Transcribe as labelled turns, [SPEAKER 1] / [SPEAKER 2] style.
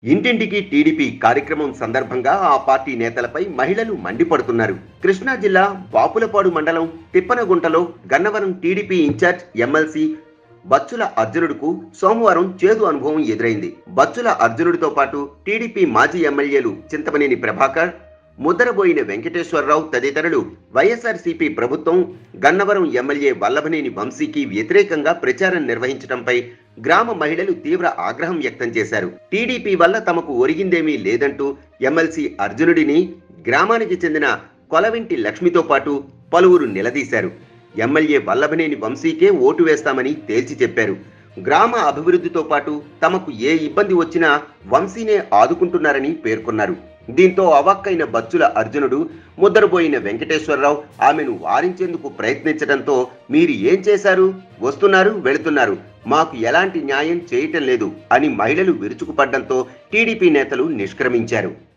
[SPEAKER 1] ఇంటింటికి టీడీపీ కార్యక్రమం సందర్భంగా ఆ పార్టీ నేతలపై మహిళలు మండిపడుతున్నారు. కృష్ణా జిల్లా బాపులపాడు మండలం తిప్పనగుంటలో Gannavaram TDP incharge MLC Bachchula అర్జునుడుకు సోమవారం చేదు అనుభవం ఎదురైంది. బచ్చుల అర్జునుడితో పాటు టీడీపీ మాజీ ఎమ్మెల్యేలు చింతమనేని ప్రభాకర్, ముద్దరబోయిన వెంకటేశ్వరరావు తదితరులు వైఎస్ఆర్సీపీ ప్రభుత్వం గన్నవరం ఎమ్మెల్యే వల్లభనేని వంశీకి వ్యతిరేకంగా ప్రచారం నిర్వహించడంపై గ్రామ మహిళలు తీవ్ర ఆగ్రహం వ్యక్తం చేశారు. టీడీపీ వల్ల తమకు ఒరిగిందేమీ లేదంటూ ఎమ్మెల్సీ అర్జునుడిని గ్రామానికి చెందిన కొలవింటి లక్ష్మితో పాటు పలువురు నిలదీశారు. ఎమ్మెల్యే వల్లభనేని వంశీకే ఓటు వేస్తామని తేల్చి చెప్పారు. గ్రామ అభివృద్ధితో పాటు తమకు ఏ ఇబ్బంది వచ్చినా వంశీనే ఆదుకుంటున్నారని పేర్కొన్నారు. దీంతో అవాక్కైన బచ్చుల అర్జునుడు ముద్దరబోయిన వెంకటేశ్వరరావు ఆమెను వారించేందుకు ప్రయత్నించడంతో మీరు ఏం చేశారు, వస్తున్నారు వెళుతున్నారు, మాకు ఎలాంటి న్యాయం చేయటం లేదు అని మహిళలు విరుచుకుపడ్డంతో టీడీపీ నేతలు నిష్క్రమించారు.